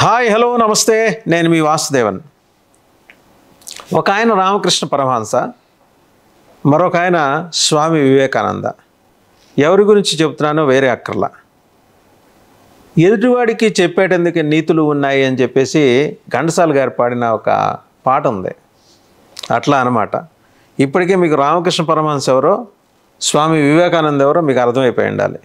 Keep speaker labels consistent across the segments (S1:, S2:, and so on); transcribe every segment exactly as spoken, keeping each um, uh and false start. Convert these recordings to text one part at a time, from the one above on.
S1: Hi hello నమస్తే, నేను మీ వాసుదేవన్. ఒక ఆయన రామకృష్ణ పరమహంస, మరొక ఆయన స్వామి వివేకానంద. ఎవరి గురించి చెప్తున్నానో వేరే అక్కర్లా. ఎదుటివాడికి చెప్పేటందుకు నీతులు ఉన్నాయి అని చెప్పేసి ఘంటసాల గారు పాడిన ఒక పాట ఉంది. అట్లా అన్నమాట. ఇప్పటికే మీకు రామకృష్ణ పరమహంస ఎవరో, స్వామి వివేకానంద ఎవరో మీకు అర్థమైపోయి ఉండాలి.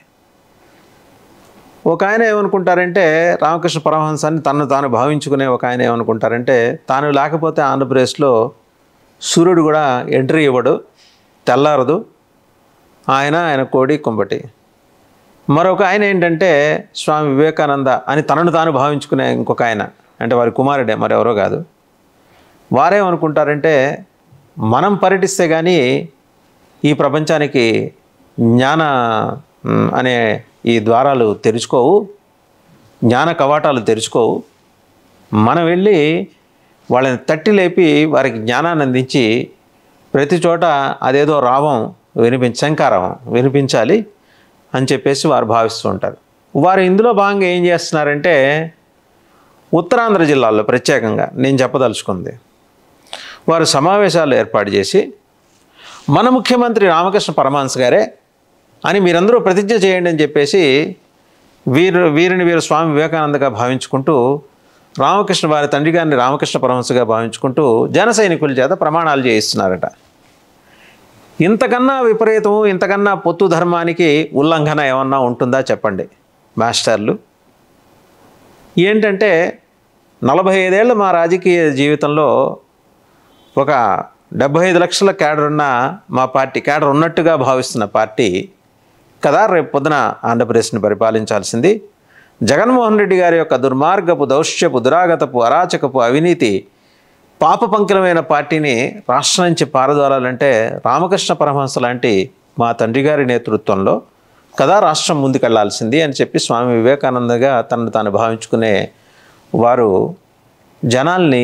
S1: ఒక ఆయన ఏమనుకుంటారంటే, రామకృష్ణ పరమహంసాన్ని తను తాను భావించుకునే ఒక ఆయన ఏమనుకుంటారంటే, తాను లేకపోతే ఆంధ్రప్రదేశ్లో సూర్యుడు కూడా ఎంట్రీ ఇవ్వడు, తెల్లారదు, ఆయన ఆయన కోడి కుంబటి. మరొక ఆయన ఏంటంటే స్వామి వివేకానంద అని తనను తాను భావించుకునే ఇంకొక ఆయన, అంటే వారి కుమారుడే, మరి ఎవరో కాదు. వారేమనుకుంటారంటే, మనం పర్యటిస్తే కానీ ఈ ప్రపంచానికి జ్ఞాన అనే ఈ ద్వారాలు తెరుచుకోవు, జ్ఞాన కవాటాలు తెరుచుకోవు. మనం వెళ్ళి వాళ్ళని తట్టి లేపి వారికి జ్ఞానాన్ని అందించి ప్రతి చోట అదేదో రావం వినిపించ శంకారావం వినిపించాలి అని చెప్పేసి వారు భావిస్తూ ఉంటారు. వారు ఇందులో భాగంగా ఏం చేస్తున్నారంటే, ఉత్తరాంధ్ర జిల్లాల్లో ప్రత్యేకంగా నేను చెప్పదలుచుకుంది, వారు సమావేశాలు ఏర్పాటు చేసి మన ముఖ్యమంత్రి రామకృష్ణ పరమహంస గారే అని మీరందరూ ప్రతిజ్ఞ చేయండి అని చెప్పేసి వీరు వీరిని వీరు స్వామి వివేకానందగా భావించుకుంటూ, రామకృష్ణ వారి తండ్రి గారిని రామకృష్ణ పరమహంసగా భావించుకుంటూ జన సైనికుల చేత ప్రమాణాలు చేయిస్తున్నారట. ఇంతకన్నా విపరీతం, ఇంతకన్నా పొత్తు ధర్మానికి ఉల్లంఘన ఏమన్నా ఉంటుందా చెప్పండి మాస్టర్లు. ఏంటంటే, నలభై ఐదేళ్ల మా రాజకీయ జీవితంలో ఒక డెబ్భై ఐదు లక్షల క్యాడర్ ఉన్న మా పార్టీ, క్యాడర్ ఉన్నట్టుగా భావిస్తున్న పార్టీ కదా రేపు పొద్దున ఆంధ్రప్రదేశ్ని పరిపాలించాల్సింది. జగన్మోహన్ రెడ్డి గారి యొక్క దుర్మార్గపు, దౌష్యపు, దురాగతపు, అరాచకపు, అవినీతి పాప పంకిలమైన పార్టీని రాష్ట్రం నుంచి పారదోలాలంటే రామకృష్ణ పరమహంస లాంటి మా తండ్రి గారి నేతృత్వంలో కదా రాష్ట్రం ముందుకెళ్లాల్సింది అని చెప్పి స్వామి వివేకానందగా తనను తాను భావించుకునే వారు జనాల్ని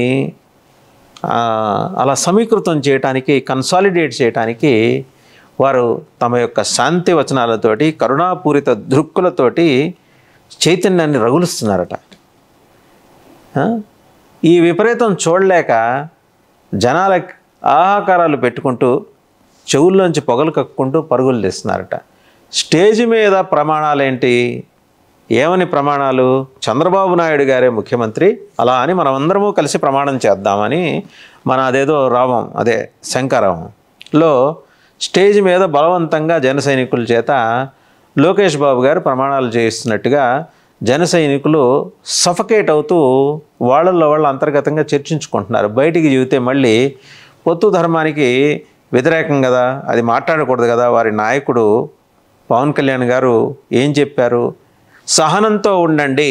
S1: అలా సమీకృతం చేయటానికి, కన్సాలిడేట్ చేయటానికి వారు తమ యొక్క శాంతి వచనాలతోటి, కరుణాపూరిత దృక్కులతోటి చైతన్యాన్ని రగులుస్తున్నారట. ఈ విపరీతం చూడలేక జనాల ఆహాకారాలు పెట్టుకుంటూ చెవుల్లోంచి పొగలు కక్కుంటూ పరుగులు తీస్తున్నారట. స్టేజ్ మీద ప్రమాణాలేంటి, ఏమని ప్రమాణాలు? చంద్రబాబు నాయుడు గారే ముఖ్యమంత్రి, అలా అని మనం అందరము కలిసి ప్రమాణం చేద్దామని మన అదేదో రావం, అదే శంకరావంలో స్టేజ్ మీద బలవంతంగా జన సైనికుల చేత లోకేష్ బాబు గారు ప్రమాణాలు చేయిస్తున్నట్టుగా జన సైనికులు సఫకేట్ అవుతూ వాళ్ళల్లో వాళ్ళు అంతర్గతంగా చర్చించుకుంటున్నారు. బయటికి చెబితే మళ్ళీ పొత్తు ధర్మానికి వ్యతిరేకం కదా, అది మాట్లాడకూడదు కదా. వారి నాయకుడు పవన్ కళ్యాణ్ గారు ఏం చెప్పారు? సహనంతో ఉండండి,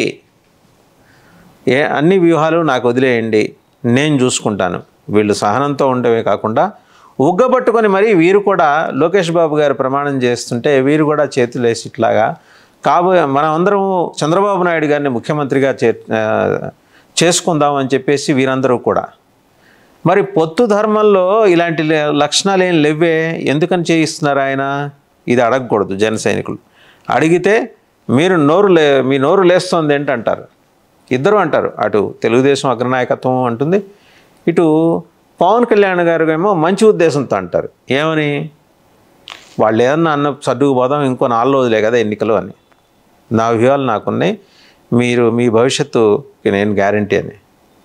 S1: ఏ అన్ని వ్యూహాలు నాకు వదిలేయండి, నేను చూసుకుంటాను. వీళ్ళు సహనంతో ఉండవే కాకుండా ఉగ్గబట్టుకొని మరీ వీరు కూడా లోకేష్ బాబు గారు ప్రమాణం చేస్తుంటే వీరు కూడా చేతులు వేసి ఇట్లాగా కాబోయే మనం అందరం చంద్రబాబు నాయుడు గారిని ముఖ్యమంత్రిగా చే చేసుకుందాం అని చెప్పేసి వీరందరూ కూడా. మరి పొత్తు ధర్మంలో ఇలాంటి లక్షణాలు ఏం లేవే, ఎందుకని చేయిస్తున్నారు ఆయన? ఇది అడగకూడదు జన సైనికులు. అడిగితే మీరు నోరు లే మీ నోరు లేస్తుంది ఏంటంటారు. ఇద్దరు అంటారు, అటు తెలుగుదేశం అగ్రనాయకత్వం అంటుంది, ఇటు పవన్ కళ్యాణ్ గారు ఏమో మంచి ఉద్దేశంతో అంటారు. ఏమని? వాళ్ళు ఏదన్నా అన్న సర్దుకు పోదాం, ఇంకో నాలుగు రోజులే కదా ఎన్నికలు అని. నా వ్యూహాలు నాకున్నాయి, మీరు మీ భవిష్యత్తుకి నేను గ్యారంటీ అని.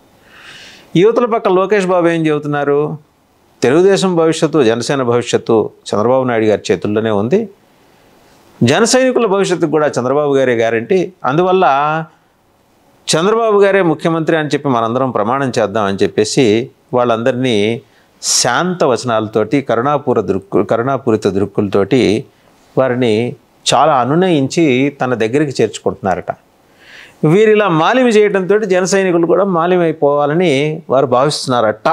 S1: యువతల పక్క లోకేష్ బాబు ఏం చెబుతున్నారు? తెలుగుదేశం భవిష్యత్తు, జనసేన భవిష్యత్తు చంద్రబాబు నాయుడు గారి చేతుల్లోనే ఉంది, జన సైనికుల భవిష్యత్తుకు కూడా చంద్రబాబు గారే గ్యారంటీ, అందువల్ల చంద్రబాబు గారే ముఖ్యమంత్రి అని చెప్పి మనందరం ప్రమాణం చేద్దామని చెప్పేసి వాళ్ళందరినీ శాంత వచనాలతోటి, కరుణాపూర దృక్కు కరుణాపూరిత దృక్కులతోటి వారిని చాలా అనునయించి తన దగ్గరికి చేర్చుకుంటున్నారట. వీరిలా మాలిమి చేయడంతో జన సైనికులు కూడా మాలిమైపోవాలని వారు భావిస్తున్నారట.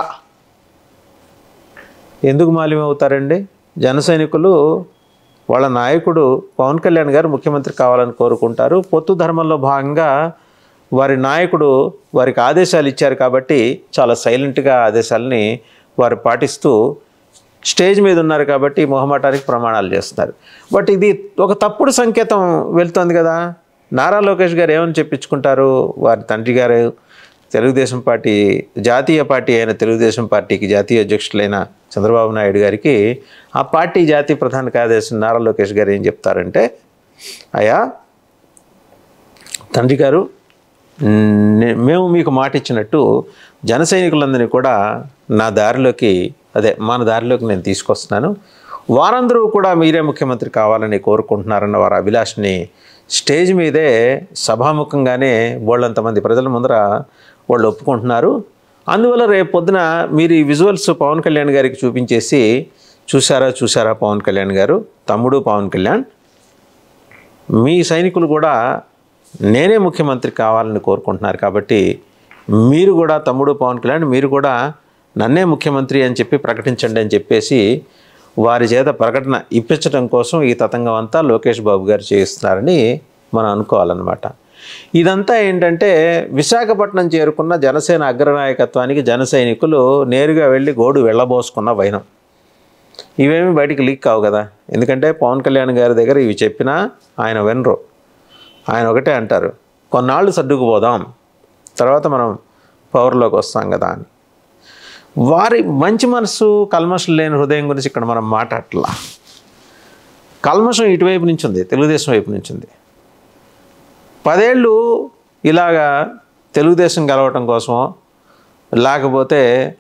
S1: ఎందుకు మాలిమవుతారండి? జన సైనికులు వాళ్ళ నాయకుడు పవన్ కళ్యాణ్ గారు ముఖ్యమంత్రి కావాలని కోరుకుంటారు. పొత్తు ధర్మంలో భాగంగా వారి నాయకుడు వారికి ఆదేశాలు ఇచ్చారు కాబట్టి చాలా సైలెంట్గా ఆదేశాలని వారు పాటిస్తూ స్టేజ్ మీద ఉన్నారు కాబట్టి మొహమాటానికి ప్రమాణాలు చేస్తున్నారు. బట్ ఇది ఒక తప్పుడు సంకేతం వెళ్తుంది కదా. నారా లోకేష్ గారు ఏమని చెప్పించుకుంటారు? వారి తండ్రి గారు తెలుగుదేశం పార్టీ జాతీయ పార్టీ అయిన తెలుగుదేశం పార్టీకి జాతీయ అధ్యక్షులైన చంద్రబాబు నాయుడు గారికి ఆ పార్టీ జాతీయ ప్రధాన కార్యదర్శి నారా లోకేష్ గారు ఏం చెప్తారంటే, అయ్యా తండ్రి గారు, మేము మీకు మాట ఇచ్చినట్టు జన సైనికులందరినీ కూడా నా దారిలోకి అదే మన దారిలోకి నేను తీసుకొస్తున్నాను. వారందరూ కూడా మీరే ముఖ్యమంత్రి కావాలని కోరుకుంటున్నారన్న వారి అభిలాషని స్టేజ్ మీదే సభాముఖంగానే బోళ్ళంతమంది ప్రజల ముందర వాళ్ళు ఒప్పుకుంటున్నారు. అందువల్ల రేపు పొద్దున మీరు ఈ విజువల్స్ పవన్ కళ్యాణ్ గారికి చూపించేసి, చూసారా చూసారా పవన్ కళ్యాణ్ గారు, తమ్ముడు పవన్ కళ్యాణ్, మీ సైనికులు కూడా నేనే ముఖ్యమంత్రి కావాలని కోరుకుంటున్నారు కాబట్టి మీరు కూడా తమ్ముడు పవన్ కళ్యాణ్ మీరు కూడా నన్నే ముఖ్యమంత్రి అని చెప్పి ప్రకటించండి అని చెప్పేసి వారి చేత ప్రకటన ఇప్పించడం కోసం ఈ తతంగం అంతా లోకేష్ బాబు గారు చేస్తున్నారని మనం అనుకోవాలన్నమాట. ఇదంతా ఏంటంటే విశాఖపట్నం చేరుకున్న జనసేన అగ్రనాయకత్వానికి జన సైనికులు నేరుగా వెళ్ళి గోడు వెళ్ళబోసుకున్న వైనం. ఇవేమి బయటికి లీక్ కావు కదా, ఎందుకంటే పవన్ కళ్యాణ్ గారి దగ్గర ఇవి చెప్పినా ఆయన వినరు. ఆయన ఒకటే అంటారు, కొన్నాళ్ళు సర్దుకుపోదాం, తర్వాత మనం పవర్లోకి వస్తాం కదా అని. వారి మంచి మనసు, కల్మషం లేని హృదయం గురించి ఇక్కడ మనం మాట్లాడట్లా. కల్మషం ఇటువైపు నుంచి ఉంది, తెలుగుదేశం వైపు నుంచి ఉంది. పదేళ్ళు ఇలాగా తెలుగుదేశం గెలవటం కోసమో లేకపోతే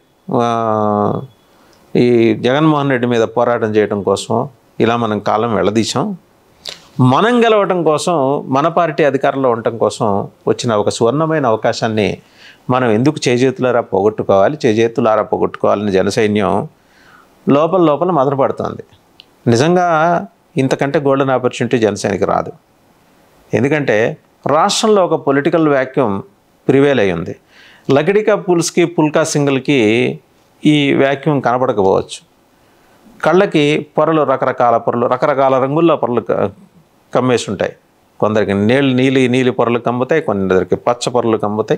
S1: ఈ జగన్మోహన్ రెడ్డి మీద పోరాటం చేయడం కోసమో ఇలా మనం కాలం వెళ్ళదీశాం. మనం గెలవటం కోసం, మన పార్టీ అధికారంలో ఉండటం కోసం వచ్చిన ఒక సువర్ణమైన అవకాశాన్ని మనం ఎందుకు చేజేతులారా పోగొట్టుకోవాలి, చేజేతులారా పోగొట్టుకోవాలని జనసైన్యం లోపల లోపల మదనపడుతుంది. నిజంగా ఇంతకంటే గోల్డెన్ ఆపర్చునిటీ జనసేనకి రాదు. ఎందుకంటే రాష్ట్రంలో ఒక పొలిటికల్ వ్యాక్యూమ్ ప్రివేల్ అయి ఉంది. లకిడికా పుల్స్కి పుల్కా సింగిల్కి ఈ వ్యాక్యూమ్ కనపడకపోవచ్చు. కళ్ళకి పొరలు, రకరకాల పొరలు, రకరకాల రంగుల్లో పొరలు కమ్మేసి ఉంటాయి. కొందరికి నీళ్ళు నీలి నీలి పొరలు కమ్ముతాయి, కొందరికి పచ్చ పొరలు కమ్ముతాయి,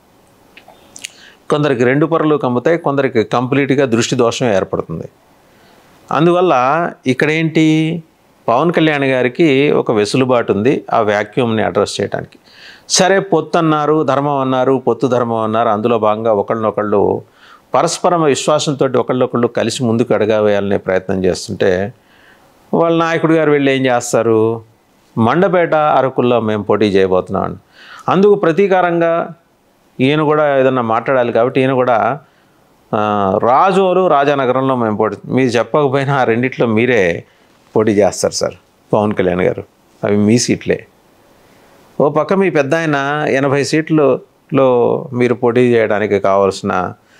S1: కొందరికి రెండు పొరలు కమ్ముతాయి, కొందరికి కంప్లీట్గా దృష్టి దోషం ఏర్పడుతుంది. అందువల్ల ఇక్కడేంటి, పవన్ కళ్యాణ్ గారికి ఒక వెసులుబాటు ఉంది ఆ వ్యాక్యూమ్ని అడ్రస్ చేయడానికి. సరే, పొత్తు అన్నారు, ధర్మం అన్నారు, పొత్తు ధర్మం అన్నారు. అందులో భాగంగా ఒకళ్ళనొకళ్ళు పరస్పరం విశ్వాసంతో ఒకళ్ళొకళ్ళు కలిసి ముందుకు అడగవేయాలనే ప్రయత్నం చేస్తుంటే వాళ్ళ నాయకుడు గారు వెళ్ళి ఏం చేస్తారు, మండపేట అరకుల్లో మేము పోటీ చేయబోతున్నాం, అందుకు ప్రతీకారంగా ఈయన కూడా ఏదన్నా మాట్లాడాలి కాబట్టి ఈయన కూడా రాజోలు రాజానగరంలో మేము పోటీ, మీరు చెప్పకపోయినా ఆ రెండిట్లో మీరే పోటీ చేస్తారు సార్ పవన్ కళ్యాణ్ గారు, అవి మీ సీట్లే. ఓ పక్క మీ పెద్ద ఆయన ఎనభై సీట్లలో మీరు పోటీ చేయడానికి కావాల్సిన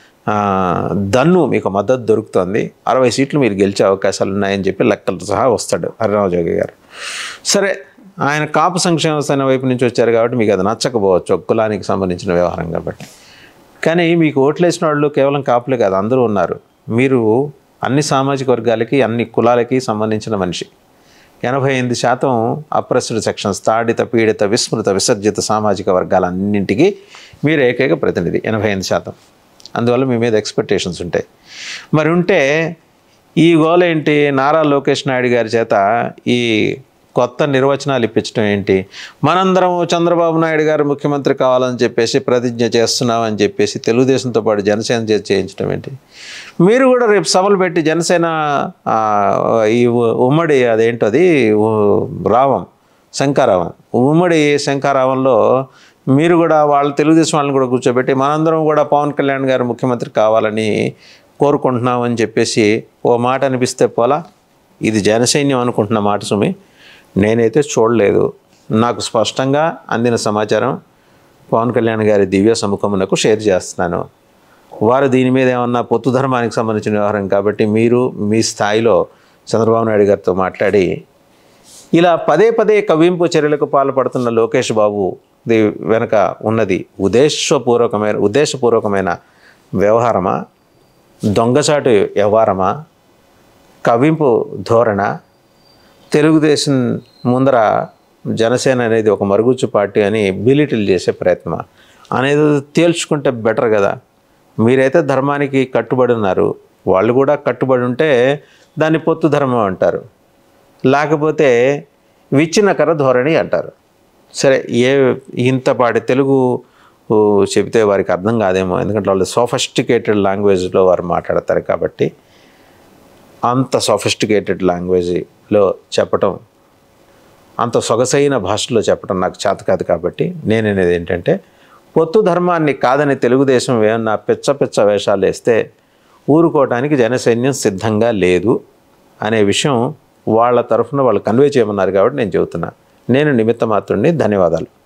S1: దన్ను మీకు మద్దతు దొరుకుతుంది, అరవై సీట్లు మీరు గెలిచే అవకాశాలు ఉన్నాయని చెప్పి లెక్కలతో సహా వస్తాడు హరిరామ జోగి గారు. సరే, ఆయన కాపు సంక్షేమ సేన వైపు నుంచి వచ్చారు కాబట్టి మీకు అది నచ్చకపోవచ్చు, ఒక కులానికి సంబంధించిన వ్యవహారం కాబట్టి. కానీ మీకు ఓట్లేసిన వాళ్ళు కేవలం కాపులే కాదు, అందరూ ఉన్నారు. మీరు అన్ని సామాజిక వర్గాలకి, అన్ని కులాలకి సంబంధించిన మనిషి. ఎనభై ఎనిమిది శాతం అప్రెస్డ్ సెక్షన్స్, తాడిత పీడిత విస్మృత విసర్జిత సామాజిక వర్గాలన్నింటికి మీరు ఏకైక ప్రతినిధి, ఎనభై ఎనిమిది శాతం. అందువల్ల మీ మీద ఎక్స్పెక్టేషన్స్ ఉంటాయి. మరి ఉంటే ఈ గోల్ ఏంటి, నారా లోకేష్ నాయుడు గారి చేత ఈ కొత్త నిర్వచనాలు ఇప్పించడం ఏంటి, మనందరం చంద్రబాబు నాయుడు గారు ముఖ్యమంత్రి కావాలని చెప్పేసి ప్రతిజ్ఞ చేస్తున్నామని చెప్పేసి తెలుగుదేశంతో పాటు జనసేన చేతి చేయించడం ఏంటి. మీరు కూడా రేపు సభలు పెట్టి జనసేన ఈ ఉమ్మడి అదేంటది రావం శంకారావం ఉమ్మడి శంకారావంలో మీరు కూడా వాళ్ళ తెలుగుదేశం వాళ్ళని కూడా కూర్చోబెట్టి మనందరం కూడా పవన్ కళ్యాణ్ గారు ముఖ్యమంత్రి కావాలని కోరుకుంటున్నామని చెప్పేసి ఓ మాట అనిపిస్తే పోలా. ఇది జనసైన్యం అనుకుంటున్న మాట సుమి, నేనైతే చూడలేదు. నాకు స్పష్టంగా అందిన సమాచారం పవన్ కళ్యాణ్ గారి దివ్య సముఖమునకు షేర్ చేస్తున్నాను. వారు దీని మీద ఏమన్నా పొత్తు ధర్మానికి సంబంధించిన వ్యవహారం కాబట్టి మీరు మీ స్థాయిలో చంద్రబాబు నాయుడు గారితో మాట్లాడి ఇలా పదే పదే కవ్వింపు చర్యలకు పాల్పడుతున్న లోకేష్ బాబు ది వెనక ఉన్నది ఉద్దేశపూర్వకమైన ఉద్దేశపూర్వకమైన వ్యవహారమా, దొంగచాటు వ్యవహారమా, కవ్వింపు ధోరణ, తెలుగుదేశం ముందర జనసేన అనేది ఒక మరుగుజ్జు పార్టీ అని బిలిటిల్ చేసే ప్రయత్నమా అనేది తేల్చుకుంటే బెటర్ కదా. మీరైతే ధర్మానికి కట్టుబడి ఉన్నారు, వాళ్ళు కూడా కట్టుబడి ఉంటే దాన్ని పొత్తు ధర్మం అంటారు, లేకపోతే విచ్ఛిన్నకర ధోరణి అంటారు. సరే, ఏ ఇంతపాటి తెలుగు ఊ, చెబితే వారికి అర్థం కాదేమో, ఎందుకంటే వాళ్ళు సోఫిస్టికేటెడ్ లాంగ్వేజ్లో వారు మాట్లాడతారు కాబట్టి అంత సోఫిస్టికేటెడ్ లాంగ్వేజ్లో చెప్పటం, అంత సొగసైన భాషలో చెప్పడం నాకు చేత కాదు. కాబట్టి నేననేది ఏంటంటే, పొత్తు ధర్మాన్ని కాదని తెలుగుదేశం ఏమన్నా పిచ్చ పిచ్చ వేషాలు వేస్తే ఊరుకోవడానికి జనసైన్యం సిద్ధంగా లేదు అనే విషయం వాళ్ళ తరఫున వాళ్ళు కన్వే చేయమన్నారు కాబట్టి నేను చెబుతున్నా. నేను నిమిత్త మాత్రుడిని. ధన్యవాదాలు.